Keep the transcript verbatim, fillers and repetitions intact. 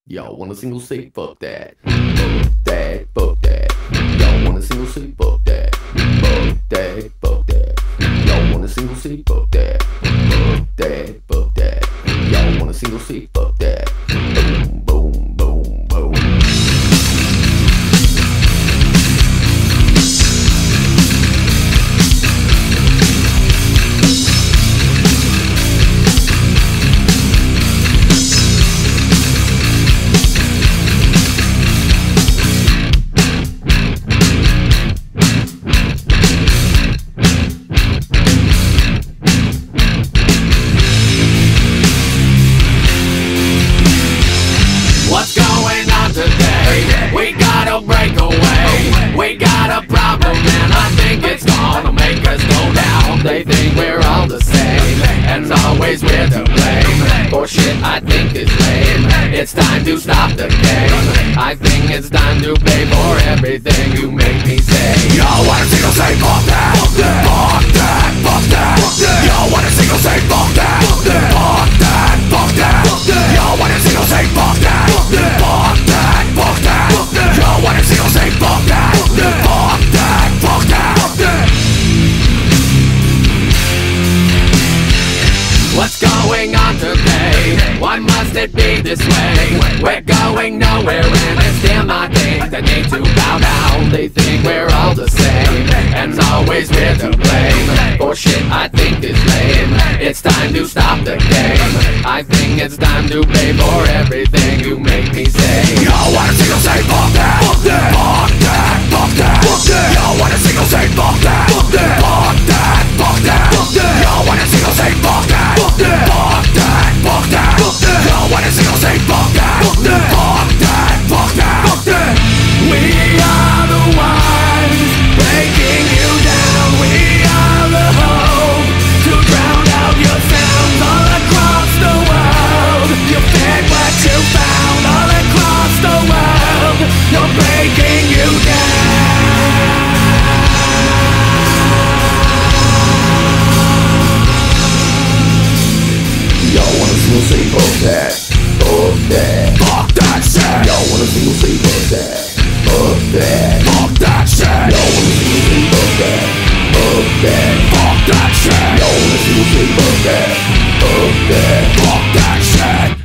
Y'all want a single say fuck that. Fuck that, fuck that. Y'all want a single say fuck that. Fuck that, fuck that. Y'all want a single say fuck that. Fuck that, fuck that. Y'all want a single say fuck that. Boom, boom, boom, boom. What's going on today? We gotta break away. We got a problem and I think it's gonna make us go down. They think we're all the same, and it's always we're to blame for shit I think is lame. It's time to stop the game. I think it's time to pay for everything you make me say. Y'all want a single say fuck that, fuck that, fuck that, fuck that. Y'all want a single say fuck that, fuck that, fuck that, fuck that. Y'all want a single say fuck that. Fuck that, fuck that, fuck that. Y'all wanna see us say fuck that. Fuck that, fuck that, fuck that, fuck that. What's going on today? Why must it be this way? We're going nowhere and it's still my thing. They need to bow down. They think we're all the same, and it's always we're to blame for shit I think is lame. It's time to stop the game. I think it's time to pay for everything you make me say. Y'all want a single say fuck that, fuck that, fuck that, fuck that, fuck that. Y'all want a single say fuck that, fuck that, fuck that, fuck that, fuck that. Y'all want a single say fuck that, fuck that, fuck that, fuck that, fuck that. Y'all want a single say fuck that, fuck that, fuck that, fuck that, fuck that. We are the ones breaking you down. We are the hope to drown out your sounds all across the world. You fed what you found all across the world. You're breaking you down. Y'all want a single say fuck that. Fuck that. Fuck that shit. Y'all want a single say fuck that. Fuck that. Fuck that shit. Y'all want a single say fuck that. Fuck that. Fuck that shit. Y'all want a single say fuck that. Fuck that. Fuck that shit.